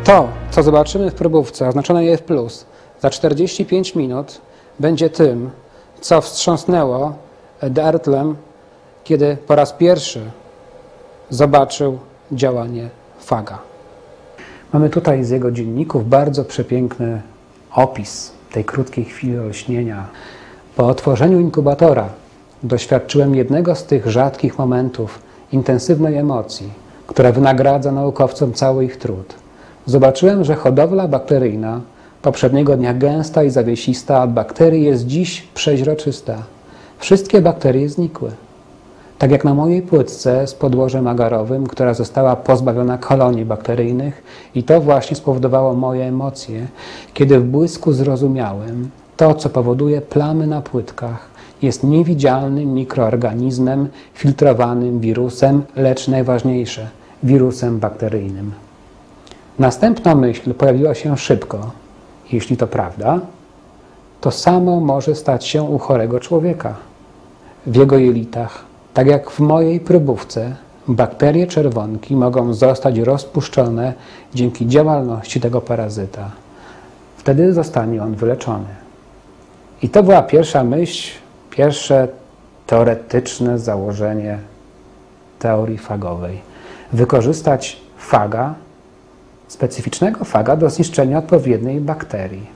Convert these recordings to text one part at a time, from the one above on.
To, co zobaczymy w próbówce, oznaczone F+, za 45 minut będzie tym, co wstrząsnęło Ertlem, kiedy po raz pierwszy zobaczył działanie faga. Mamy tutaj z jego dzienników bardzo przepiękny opis tej krótkiej chwili olśnienia. Po otworzeniu inkubatora doświadczyłem jednego z tych rzadkich momentów intensywnej emocji, która wynagradza naukowcom cały ich trud. Zobaczyłem, że hodowla bakteryjna, poprzedniego dnia gęsta i zawiesista, od bakterii jest dziś przeźroczysta. Wszystkie bakterie znikły. Tak jak na mojej płytce z podłożem agarowym, która została pozbawiona kolonii bakteryjnych, i to właśnie spowodowało moje emocje, kiedy w błysku zrozumiałem, to, co powoduje plamy na płytkach, jest niewidzialnym mikroorganizmem, filtrowanym wirusem, lecz najważniejsze, wirusem bakteryjnym. Następna myśl pojawiła się szybko. Jeśli to prawda, to samo może stać się u chorego człowieka. W jego jelitach, tak jak w mojej próbówce, bakterie czerwonki mogą zostać rozpuszczone dzięki działalności tego parazyta. Wtedy zostanie on wyleczony. I to była pierwsza myśl, pierwsze teoretyczne założenie teorii fagowej. Wykorzystać faga, specyficznego faga, do zniszczenia odpowiedniej bakterii.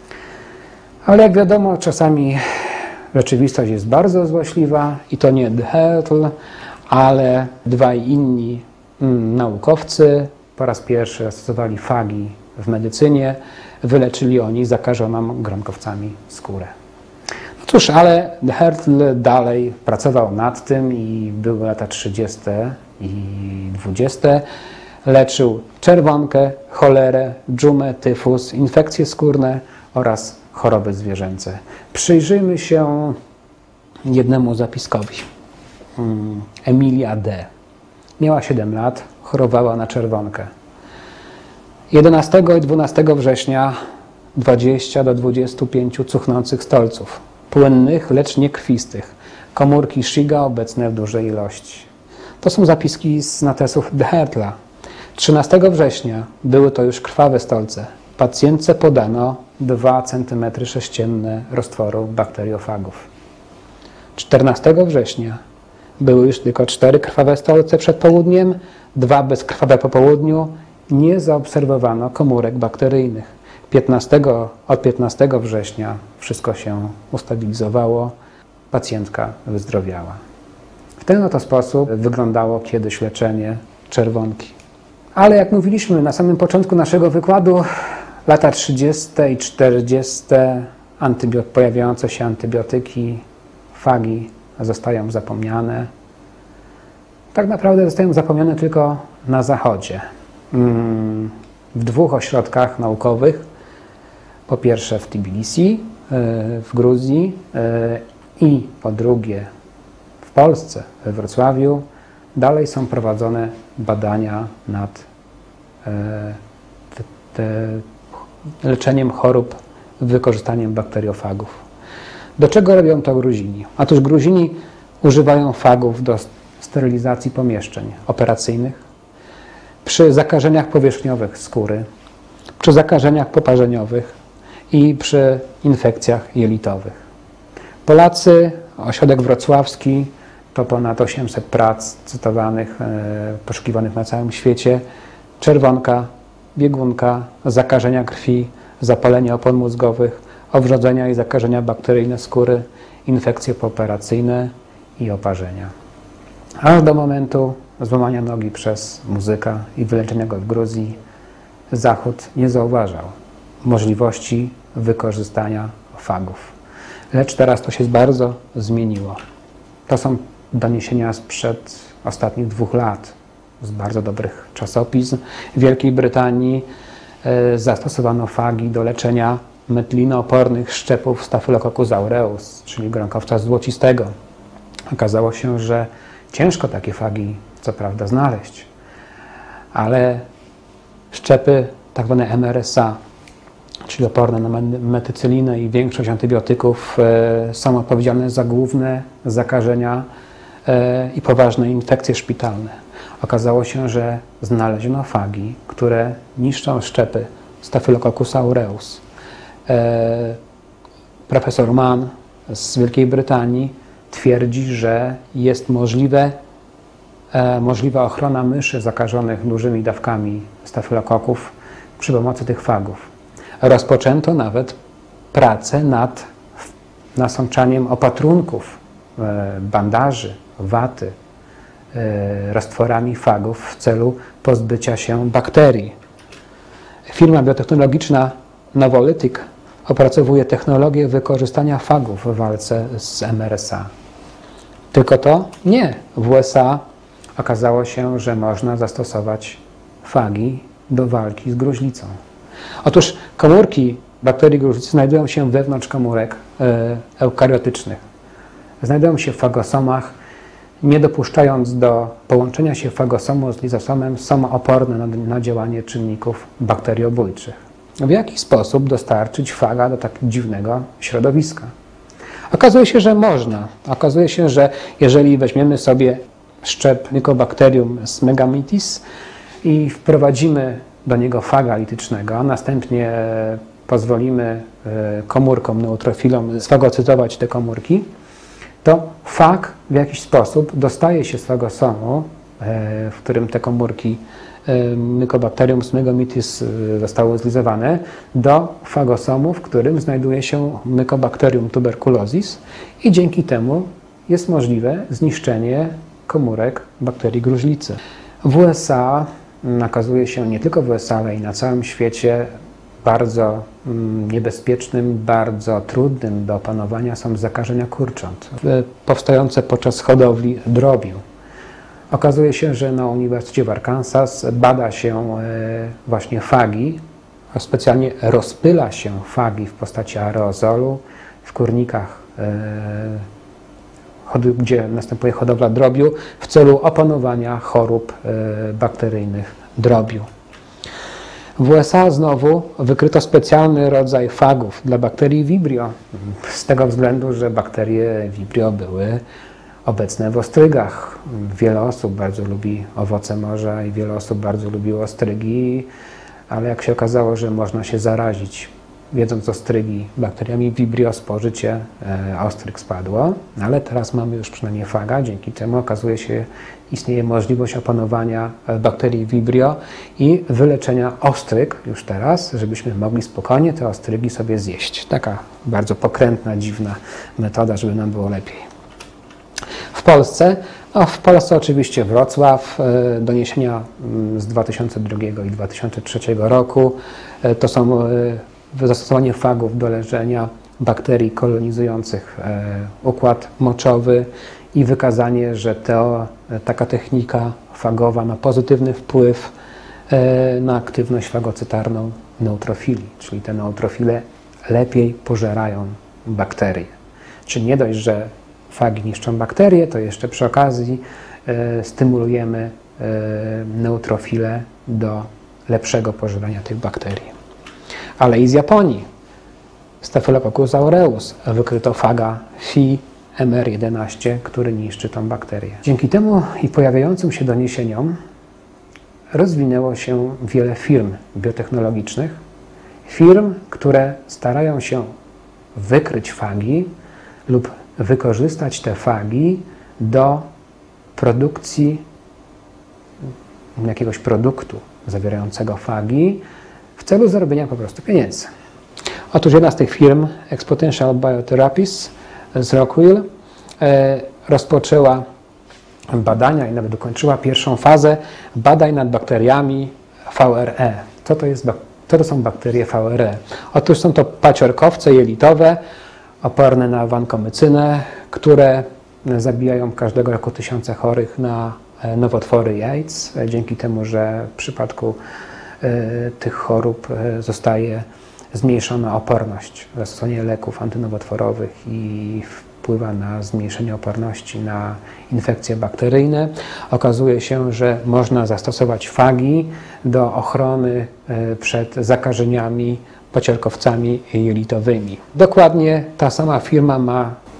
Ale jak wiadomo, czasami rzeczywistość jest bardzo złośliwa i to nie Hertl, ale dwaj inni naukowcy po raz pierwszy zastosowali fagi w medycynie, wyleczyli oni zakażoną gronkowcami skórę. No cóż, ale Hertl dalej pracował nad tym i były lata 30. i 20. Leczył czerwonkę, cholerę, dżumę, tyfus, infekcje skórne oraz choroby zwierzęce. Przyjrzyjmy się jednemu zapiskowi. Emilia D. Miała 7 lat, chorowała na czerwonkę. 11 i 12 września 20 do 25 cuchnących stolców, płynnych, lecz nie krwistych, komórki Shiga obecne w dużej ilości. To są zapiski z natesów Hertla. 13 września były to już krwawe stolce. Pacjentce podano 2 cm3 roztworu bakteriofagów. 14 września były już tylko 4 krwawe stolce przed południem, 2 bezkrwawe po południu. Nie zaobserwowano komórek bakteryjnych. Od 15 września wszystko się ustabilizowało, pacjentka wyzdrowiała. W ten oto sposób wyglądało kiedyś leczenie czerwonki. Ale jak mówiliśmy na samym początku naszego wykładu, lata 30. i 40. pojawiające się antybiotyki, fagi zostają zapomniane. Tak naprawdę zostają zapomniane tylko na Zachodzie. W 2 ośrodkach naukowych, po pierwsze w Tbilisi, w Gruzji i po drugie w Polsce, we Wrocławiu, dalej są prowadzone badania nad leczeniem chorób wykorzystaniem bakteriofagów. Do czego robią to Gruzini? Otóż Gruzini używają fagów do sterylizacji pomieszczeń operacyjnych, przy zakażeniach powierzchniowych skóry, przy zakażeniach poparzeniowych i przy infekcjach jelitowych. Polacy, ośrodek wrocławski, to ponad 800 prac cytowanych, poszukiwanych na całym świecie. Czerwonka, biegunka, zakażenia krwi, zapalenie opon mózgowych, owrzodzenia i zakażenia bakteryjne skóry, infekcje pooperacyjne i oparzenia. Aż do momentu złamania nogi przez muzyka i wyleczenia go w Gruzji, Zachód nie zauważał możliwości wykorzystania fagów. Lecz teraz to się bardzo zmieniło. To są doniesienia sprzed ostatnich 2 lat, z bardzo dobrych czasopism. W Wielkiej Brytanii zastosowano fagi do leczenia metlinopornych szczepów Staphylococcus aureus, czyli gronkowca złocistego. Okazało się, że ciężko takie fagi, co prawda, znaleźć, ale szczepy tzw. MRSA, czyli oporne na metycylinę i większość antybiotyków, są odpowiedzialne za główne zakażenia i poważne infekcje szpitalne. Okazało się, że znaleziono fagi, które niszczą szczepy Staphylococcus aureus. Profesor Mann z Wielkiej Brytanii twierdzi, że jest możliwa ochrona myszy zakażonych dużymi dawkami stafylokoków przy pomocy tych fagów. Rozpoczęto nawet pracę nad nasączaniem opatrunków, bandaży, waty, roztworami fagów w celu pozbycia się bakterii. Firma biotechnologiczna Novolytic opracowuje technologię wykorzystania fagów w walce z MRSA. Tylko to nie. W USA okazało się, że można zastosować fagi do walki z gruźlicą. Otóż komórki bakterii gruźlicy znajdują się wewnątrz komórek eukariotycznych. Znajdują się w fagosomach, nie dopuszczając do połączenia się fagosomu z lizosomem, są oporne na działanie czynników bakteriobójczych. W jaki sposób dostarczyć faga do tak dziwnego środowiska? Okazuje się, że można. Okazuje się, że jeżeli weźmiemy sobie szczep Mycobacterium megamitis i wprowadzimy do niego faga litycznego, a następnie pozwolimy komórkom, neutrofilom sfagocytować te komórki, to fag w jakiś sposób dostaje się z fagosomu, w którym te komórki Mycobacterium megamitis zostały zlizowane, do fagosomu, w którym znajduje się Mycobacterium tuberculosis i dzięki temu jest możliwe zniszczenie komórek bakterii gruźlicy. W USA, okazuje się nie tylko w USA, ale i na całym świecie, bardzo niebezpiecznym, bardzo trudnym do opanowania są zakażenia kurcząt powstające podczas hodowli drobiu. Okazuje się, że na Uniwersytecie w Arkansas bada się właśnie fagi, a specjalnie rozpyla się fagi w postaci aerozolu w kurnikach, gdzie następuje hodowla drobiu w celu opanowania chorób bakteryjnych drobiu. W USA znowu wykryto specjalny rodzaj fagów dla bakterii Vibrio, z tego względu, że bakterie Vibrio były obecne w ostrygach. Wiele osób bardzo lubi owoce morza i wiele osób bardzo lubiło ostrygi, ale jak się okazało, że można się zarazić jedząc ostrygi bakteriami Vibrio, spożycie ostryg spadło, ale teraz mamy już przynajmniej faga, dzięki czemu okazuje się, istnieje możliwość opanowania bakterii Vibrio i wyleczenia ostryg już teraz, żebyśmy mogli spokojnie te ostrygi sobie zjeść. Taka bardzo pokrętna, dziwna metoda, żeby nam było lepiej. W Polsce oczywiście Wrocław, doniesienia z 2002 i 2003 roku, to są zastosowanie fagów do leczenia bakterii kolonizujących układ moczowy i wykazanie, że taka technika fagowa ma pozytywny wpływ na aktywność fagocytarną neutrofili, czyli te neutrofile lepiej pożerają bakterie. Czyli nie dość, że fagi niszczą bakterie, to jeszcze przy okazji stymulujemy neutrofile do lepszego pożerania tych bakterii. Ale i z Japonii, Staphylococcus aureus, wykryto faga Phi MR11, który niszczy tą bakterię. Dzięki temu i pojawiającym się doniesieniom rozwinęło się wiele firm biotechnologicznych, firm, które starają się wykryć fagi lub wykorzystać te fagi do produkcji jakiegoś produktu zawierającego fagi w celu zarobienia po prostu pieniędzy. Otóż jedna z tych firm, Exponential Biotherapies z Rockville, rozpoczęła badania i nawet dokończyła pierwszą fazę badań nad bakteriami VRE. Co to są bakterie VRE? Otóż są to paciorkowce jelitowe oporne na wankomycynę, które zabijają każdego roku tysiące chorych na nowotwory i AIDS, dzięki temu, że w przypadku tych chorób zostaje zmniejszona oporność. Zastosowanie leków antynowotworowych i wpływa na zmniejszenie oporności na infekcje bakteryjne. Okazuje się, że można zastosować fagi do ochrony przed zakażeniami paciorkowcami jelitowymi. Dokładnie ta sama firma ma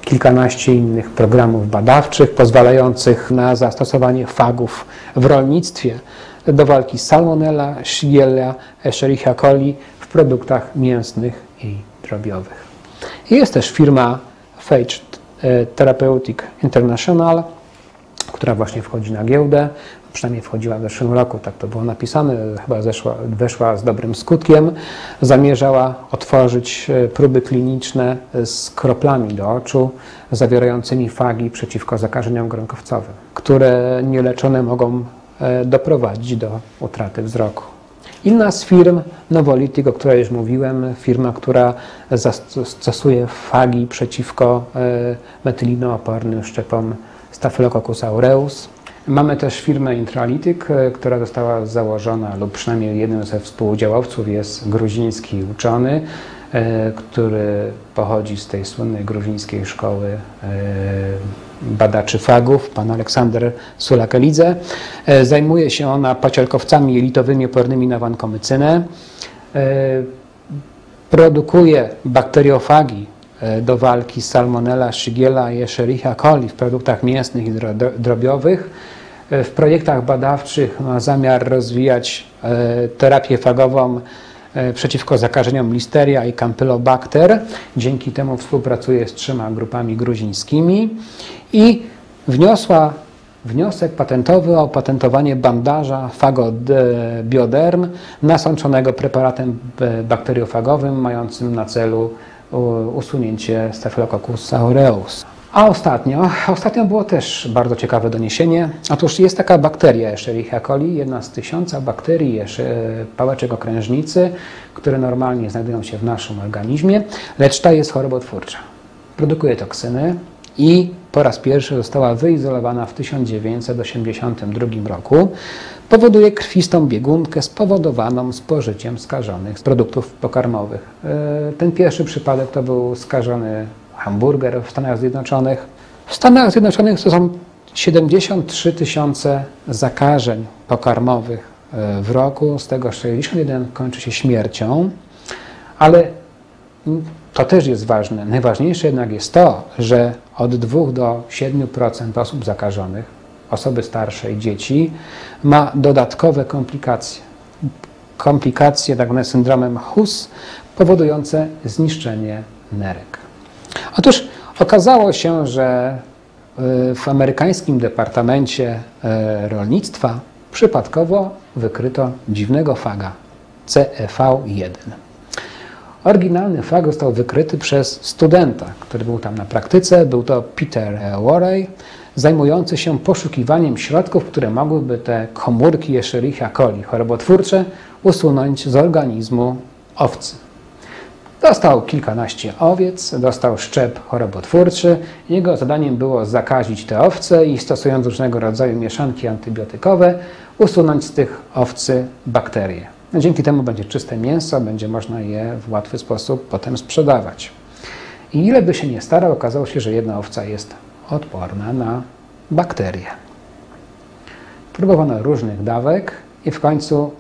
kilkanaście innych programów badawczych pozwalających na zastosowanie fagów w rolnictwie do walki z Salmonella, Shigella, Escherichia coli w produktach mięsnych i drobiowych. Jest też firma Phage Therapeutics International, która właśnie wchodzi na giełdę, przynajmniej wchodziła w zeszłym roku, tak to było napisane, chyba weszła z dobrym skutkiem. Zamierzała otworzyć próby kliniczne z kroplami do oczu zawierającymi fagi przeciwko zakażeniom gronkowcowym, które nieleczone mogą doprowadzić do utraty wzroku. Inna z firm, Novolytic, o której już mówiłem, firma, która stosuje fagi przeciwko metylinopornym szczepom Staphylococcus aureus. Mamy też firmę Intralitic, która została założona, lub przynajmniej jednym ze współudziałowców jest gruziński uczony, który pochodzi z tej słynnej gruzińskiej szkoły badaczy fagów, pan Aleksander Sulakelidze. Zajmuje się ona paciorkowcami jelitowymi opornymi na wankomycynę. Produkuje bakteriofagi do walki z Salmonella, Shigella i Escherichia coli w produktach mięsnych i drobiowych. W projektach badawczych ma zamiar rozwijać terapię fagową przeciwko zakażeniom Listeria i Campylobacter. Dzięki temu współpracuje z 3 grupami gruzińskimi i wniosła wniosek patentowy o opatentowanie bandaża Fagobioderm nasączonego preparatem bakteriofagowym mającym na celu usunięcie Staphylococcus aureus. A ostatnio było też bardzo ciekawe doniesienie. Otóż jest taka bakteria Escherichia coli, jedna z 1000 bakterii pałeczek okrężnicy, które normalnie znajdują się w naszym organizmie, lecz ta jest chorobotwórcza. Produkuje toksyny i po raz pierwszy została wyizolowana w 1982 roku. Powoduje krwistą biegunkę spowodowaną spożyciem skażonych produktów pokarmowych. Ten pierwszy przypadek to był skażony hamburger w Stanach Zjednoczonych. W Stanach Zjednoczonych to są 73 000 zakażeń pokarmowych w roku, z tego 61 kończy się śmiercią, ale to też jest ważne. Najważniejsze jednak jest to, że od 2 do 7% osób zakażonych, osoby starsze i dzieci, ma dodatkowe komplikacje. Komplikacje tak zwane syndromem Hus, powodujące zniszczenie nerek. Otóż okazało się, że w amerykańskim Departamencie Rolnictwa przypadkowo wykryto dziwnego faga CEV1. Oryginalny fag został wykryty przez studenta, który był tam na praktyce. Był to Peter Worey, zajmujący się poszukiwaniem środków, które mogłyby te komórki Escherichia coli chorobotwórcze usunąć z organizmu owcy. Dostał kilkanaście owiec, dostał szczep chorobotwórczy. Jego zadaniem było zakazić te owce i stosując różnego rodzaju mieszanki antybiotykowe usunąć z tych owcy bakterie. Dzięki temu będzie czyste mięso, będzie można je w łatwy sposób potem sprzedawać. I ile by się nie starał, okazało się, że jedna owca jest odporna na bakterie. Próbowano różnych dawek i w końcu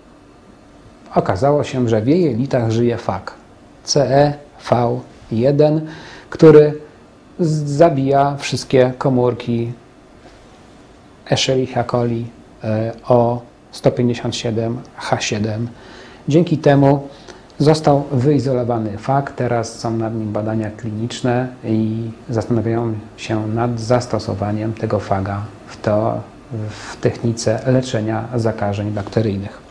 okazało się, że w jej jelitach żyje fag CEV1, który zabija wszystkie komórki Escherichia coli o 157H7. Dzięki temu został wyizolowany fag. Teraz są nad nim badania kliniczne i zastanawiają się nad zastosowaniem tego faga w technice leczenia zakażeń bakteryjnych.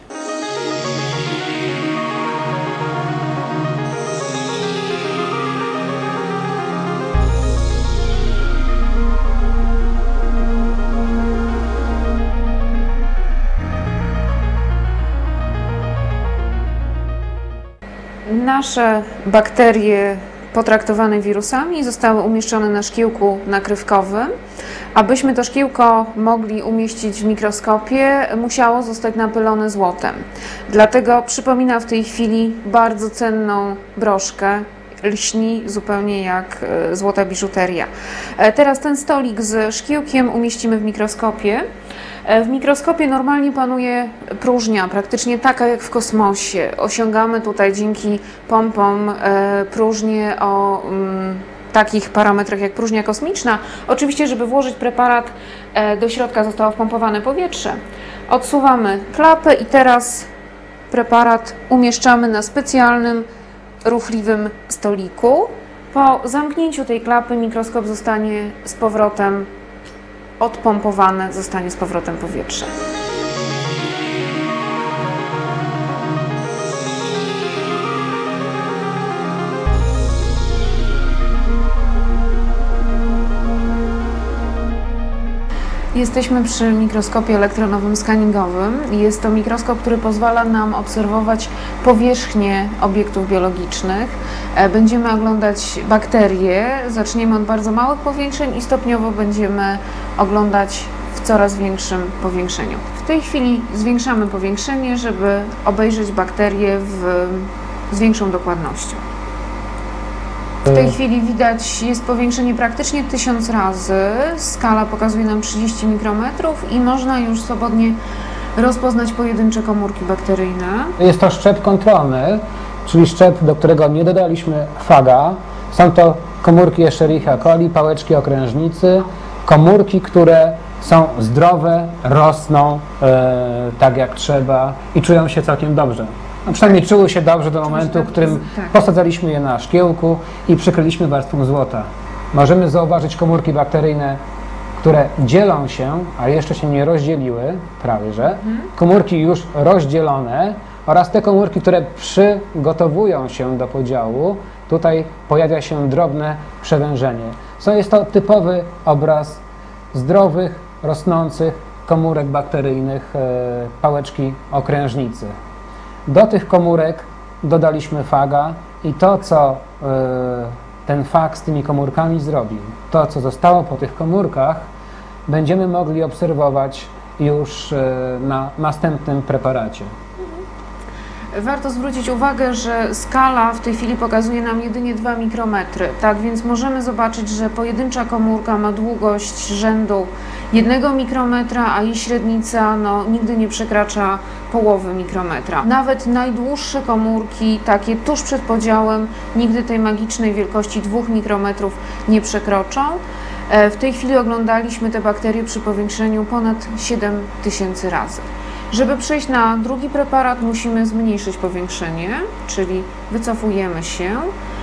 Nasze bakterie potraktowane wirusami zostały umieszczone na szkiełku nakrywkowym. Abyśmy to szkiełko mogli umieścić w mikroskopie, musiało zostać napylone złotem. Dlatego przypomina w tej chwili bardzo cenną broszkę. Lśni zupełnie jak złota biżuteria. Teraz ten stolik z szkiełkiem umieścimy w mikroskopie. W mikroskopie normalnie panuje próżnia, praktycznie taka jak w kosmosie. Osiągamy tutaj dzięki pompom próżnię o takich parametrach jak próżnia kosmiczna. Oczywiście, żeby włożyć preparat do środka, zostało wpompowane powietrze. Odsuwamy klapę i teraz preparat umieszczamy na specjalnym, ruchliwym stoliku. Po zamknięciu tej klapy mikroskop zostanie z powrotem odpompowany, zostanie z powrotem powietrze. Jesteśmy przy mikroskopie elektronowym skaningowym. Jest to mikroskop, który pozwala nam obserwować powierzchnię obiektów biologicznych. Będziemy oglądać bakterie, zaczniemy od bardzo małych powiększeń i stopniowo będziemy oglądać w coraz większym powiększeniu. W tej chwili zwiększamy powiększenie, żeby obejrzeć bakterie z większą dokładnością. W tej chwili widać, jest powiększenie praktycznie 1000 razy. Skala pokazuje nam 30 mikrometrów i można już swobodnie rozpoznać pojedyncze komórki bakteryjne. Jest to szczep kontrolny, czyli szczep, do którego nie dodaliśmy faga. Są to komórki Escherichia coli, pałeczki okrężnicy, komórki, które są zdrowe, rosną tak jak trzeba i czują się całkiem dobrze. No przynajmniej czuły się dobrze do momentu, w którym posadzaliśmy je na szkiełku i przykryliśmy warstwą złota. Możemy zauważyć komórki bakteryjne, które dzielą się, a jeszcze się nie rozdzieliły, prawie że, komórki już rozdzielone oraz te komórki, które przygotowują się do podziału. Tutaj pojawia się drobne przewężenie. Jest to typowy obraz zdrowych, rosnących komórek bakteryjnych pałeczki okrężnicy. Do tych komórek dodaliśmy faga i to, co ten fag z tymi komórkami zrobił, to, co zostało po tych komórkach, będziemy mogli obserwować już na następnym preparacie. Warto zwrócić uwagę, że skala w tej chwili pokazuje nam jedynie 2 mikrometry, tak więc możemy zobaczyć, że pojedyncza komórka ma długość rzędu 1 mikrometra, a jej średnica nigdy nie przekracza połowy mikrometra. Nawet najdłuższe komórki, takie tuż przed podziałem, nigdy tej magicznej wielkości 2 mikrometrów nie przekroczą. W tej chwili oglądaliśmy te bakterie przy powiększeniu ponad 7000 razy. Żeby przejść na drugi preparat, musimy zmniejszyć powiększenie, czyli wycofujemy się.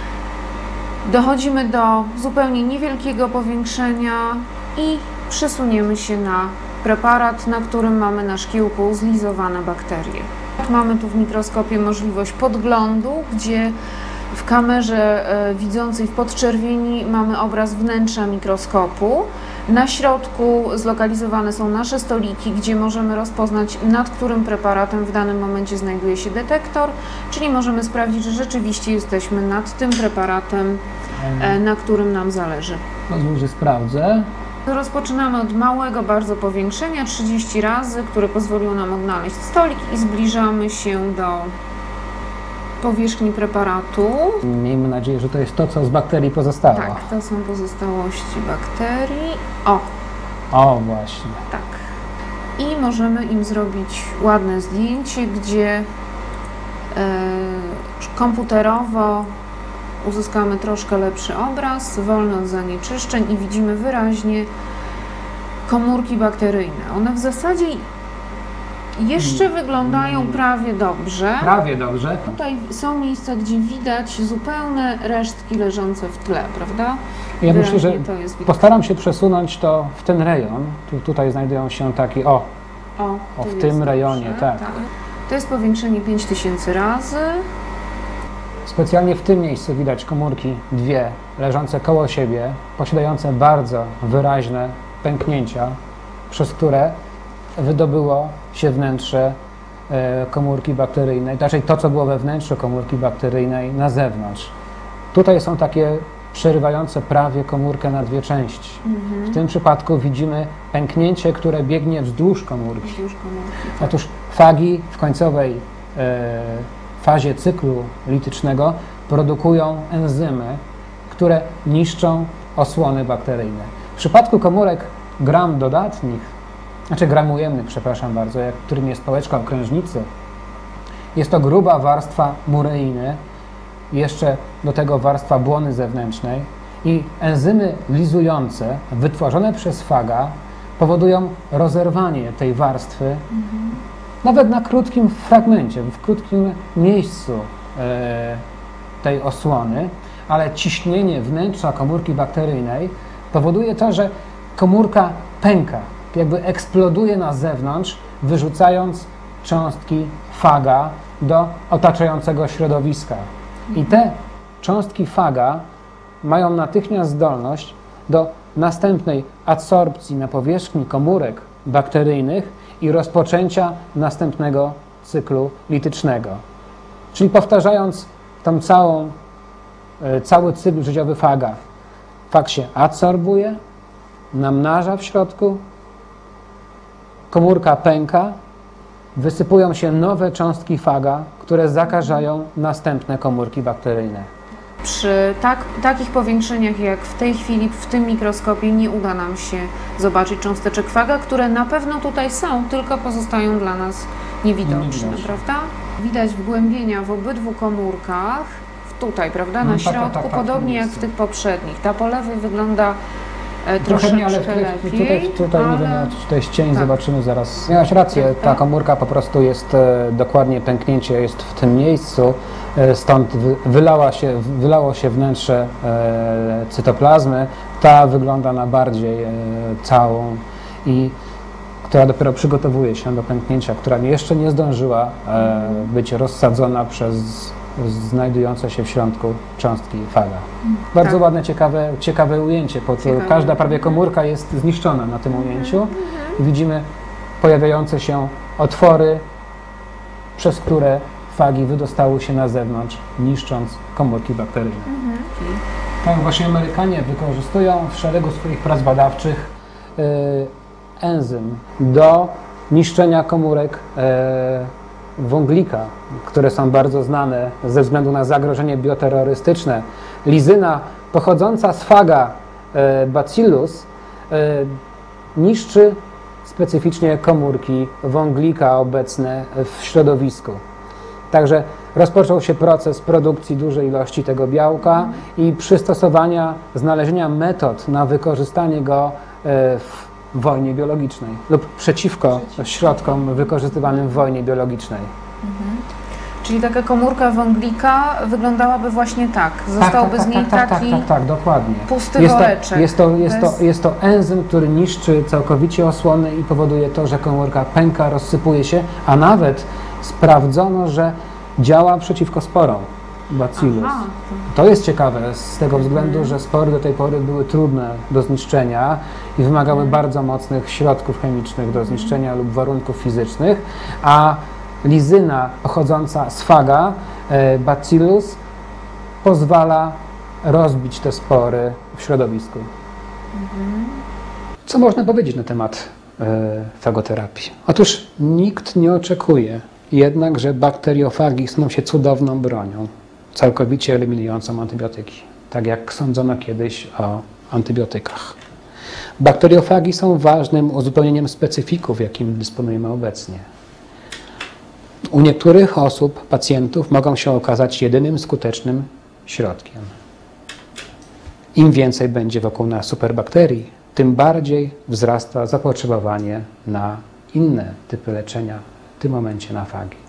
Dochodzimy do zupełnie niewielkiego powiększenia i przesuniemy się na preparat, na którym mamy na szkiełku zlizowane bakterie. Mamy tu w mikroskopie możliwość podglądu, gdzie w kamerze widzącej w podczerwieni mamy obraz wnętrza mikroskopu. Na środku zlokalizowane są nasze stoliki, gdzie możemy rozpoznać, nad którym preparatem w danym momencie znajduje się detektor, czyli możemy sprawdzić, że rzeczywiście jesteśmy nad tym preparatem, na którym nam zależy. Pozwól, że sprawdzę. Rozpoczynamy od małego bardzo powiększenia, 30 razy, które pozwoliło nam odnaleźć stolik i zbliżamy się do powierzchni preparatu. Miejmy nadzieję, że to jest to, co z bakterii pozostało. Tak, to są pozostałości bakterii. O, właśnie. Tak. I możemy im zrobić ładne zdjęcie, gdzie komputerowo uzyskamy troszkę lepszy obraz, wolny od zanieczyszczeń i widzimy wyraźnie komórki bakteryjne. One w zasadzie jeszcze wyglądają prawie dobrze. Prawie dobrze. Tutaj są miejsca, gdzie widać zupełne resztki leżące w tle, prawda? Ja myślę, że to jest postaram się przesunąć to w ten rejon. Tutaj znajdują się takie, w tym rejonie, tak. To jest powiększenie 5000 razy. Specjalnie w tym miejscu widać komórki dwie leżące koło siebie, posiadające bardzo wyraźne pęknięcia, przez które wydobyło się wnętrze komórki bakteryjnej, raczej to, co było we wnętrzu komórki bakteryjnej na zewnątrz. Tutaj są takie przerywające prawie komórkę na dwie części. W tym przypadku widzimy pęknięcie, które biegnie wzdłuż komórki. Otóż fagi w końcowej fazie cyklu litycznego produkują enzymy, które niszczą osłony bakteryjne. W przypadku komórek gram dodatnich, gram ujemnych, przepraszam bardzo, którym jest pałeczka okrężnicy, jest to gruba warstwa mureiny, jeszcze do tego warstwa błony zewnętrznej I enzymy lizujące wytworzone przez faga powodują rozerwanie tej warstwy, nawet na krótkim fragmencie, w krótkim miejscu tej osłony, ale ciśnienie wnętrza komórki bakteryjnej powoduje to, że komórka pęka, jakby eksploduje na zewnątrz, wyrzucając cząstki faga do otaczającego środowiska. I te cząstki faga mają natychmiast zdolność do następnej adsorpcji na powierzchni komórek bakteryjnych i rozpoczęcia następnego cyklu litycznego. Czyli powtarzając tą cały cykl życiowy faga. Fag się adsorbuje, namnaża w środku, komórka pęka, wysypują się nowe cząstki faga, które zakażają następne komórki bakteryjne. Przy takich powiększeniach jak w tej chwili w tym mikroskopie nie uda nam się zobaczyć cząsteczek faga, które na pewno tutaj są, tylko pozostają dla nas niewidoczne, prawda? Widać wgłębienia w obydwu komórkach, tutaj, prawda, na środku, podobnie jak w tych poprzednich. Ta po lewej wygląda troszeczkę ale lepiej. Tutaj nie wiem, czy to jest cień, zobaczymy zaraz. Miałaś rację, ta komórka po prostu jest dokładnie, pęknięcie jest w tym miejscu, stąd wylało się wnętrze cytoplazmy. Ta wygląda na bardziej całą i która dopiero przygotowuje się do pęknięcia, która jeszcze nie zdążyła być rozsadzona przez znajdujące się w środku cząstki faga. Bardzo ładne, ciekawe ujęcie, bo każda prawie komórka jest zniszczona na tym ujęciu. Widzimy pojawiające się otwory, przez które fagi wydostały się na zewnątrz, niszcząc komórki bakteryjne. Tak właśnie Amerykanie wykorzystują w szeregu swoich prac badawczych enzym do niszczenia komórek wąglika, które są bardzo znane ze względu na zagrożenie bioterrorystyczne. Lizyna pochodząca z faga Bacillus niszczy specyficznie komórki wąglika obecne w środowisku. Także rozpoczął się proces produkcji dużej ilości tego białka i przystosowania, znalezienia metod na wykorzystanie go w wojnie biologicznej lub przeciwko środkom wykorzystywanym w wojnie biologicznej. Czyli taka komórka wąglika wyglądałaby właśnie tak. Zostałby z niej taki dokładnie. Pusty woreczek. Jest to enzym, który niszczy całkowicie osłony i powoduje to, że komórka pęka, rozsypuje się, a nawet sprawdzono, że działa przeciwko sporom Bacillus. To jest ciekawe z tego względu, że spory do tej pory były trudne do zniszczenia i wymagały bardzo mocnych środków chemicznych do zniszczenia lub warunków fizycznych, a lizyna pochodząca z faga Bacillus pozwala rozbić te spory w środowisku. Co można powiedzieć na temat fagoterapii? Otóż nikt nie oczekuje jednak, że bakteriofagi staną się cudowną bronią, całkowicie eliminującą antybiotyki, tak jak sądzono kiedyś o antybiotykach. Bakteriofagi są ważnym uzupełnieniem specyfików, jakim dysponujemy obecnie. U niektórych osób, pacjentów, mogą się okazać jedynym skutecznym środkiem. Im więcej będzie wokół nas superbakterii, tym bardziej wzrasta zapotrzebowanie na inne typy leczenia, w tym momencie na fagi.